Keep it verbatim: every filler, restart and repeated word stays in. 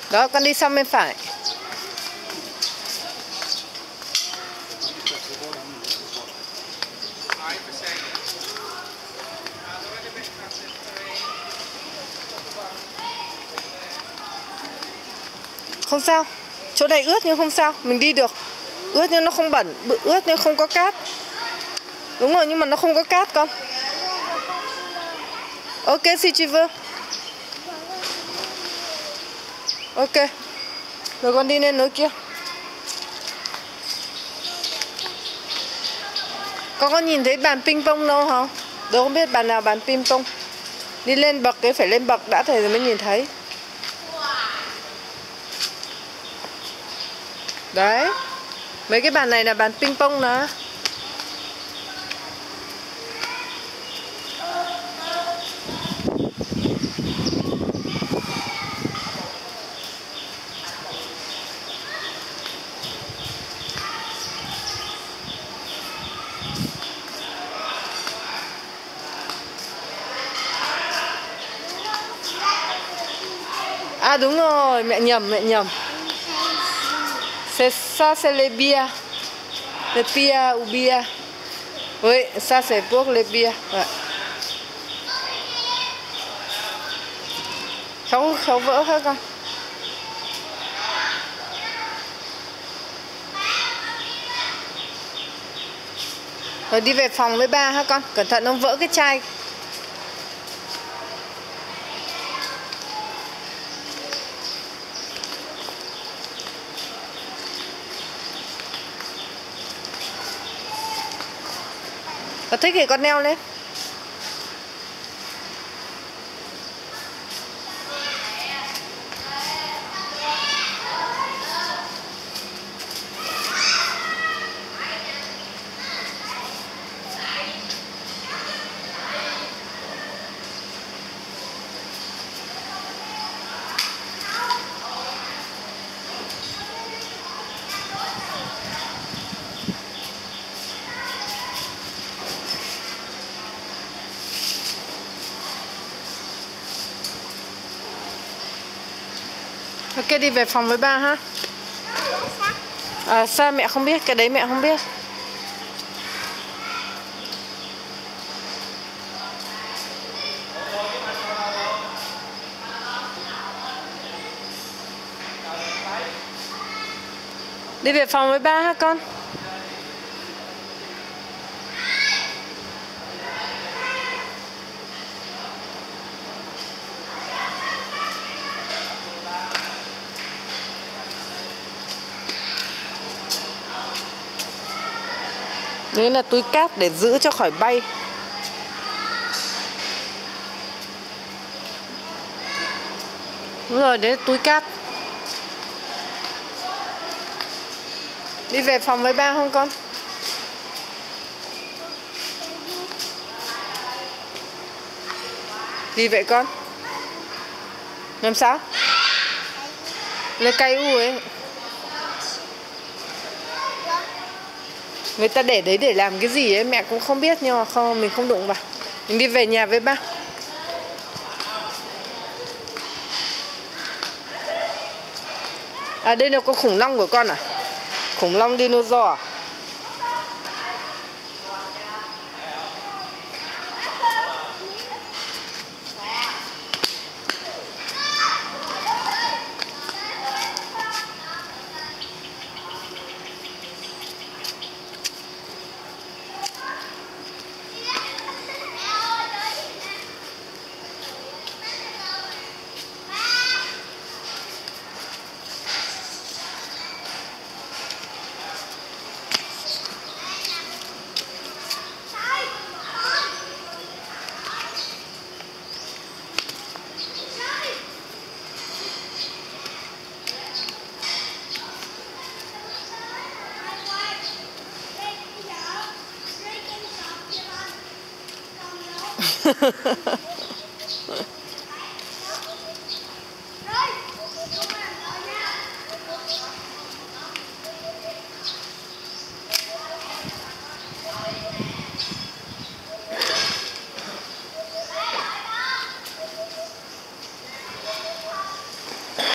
Đó, con đi sang bên phải. Không sao. Chỗ này ướt nhưng không sao, mình đi được. Ướt nhưng nó không bẩn, ướt nhưng không có cát. Đúng rồi, nhưng mà nó không có cát con. Ok, si tu veux. Ok. Rồi con đi lên núi kia. Con có nhìn thấy bàn ping pong đâu không? Đâu không biết bàn nào bàn ping pong. Đi lên bậc cái phải lên bậc đã thì mới nhìn thấy. Đấy. Mấy cái bàn này là bàn ping pong đó. À đúng rồi, mẹ nhầm, mẹ nhầm. C'est ça, c'est les bia. Les bia ou bia. Oui, ça c'est pour les bia. Ouais. Khéo, khéo vỡ hết con. Rồi đi về phòng với ba ha con. Cẩn thận không vỡ cái chai. Có thích thì con leo lên. Ok, đi về phòng với ba ha. À, sao mẹ không biết, cái đấy mẹ không biết. Đi về phòng với ba ha con. Đấy là túi cát để giữ cho khỏi bay. Đúng rồi, đấy là túi cát. Đi về phòng với ba không con? Gì vậy con? Làm sao? Lấy cây u ấy. Người ta để đấy để làm cái gì ấy mẹ cũng không biết, nhưng mà không, mình không đụng vào. Mình đi về nhà với ba. À đây là con khủng long của con à? Khủng long dinosaur à?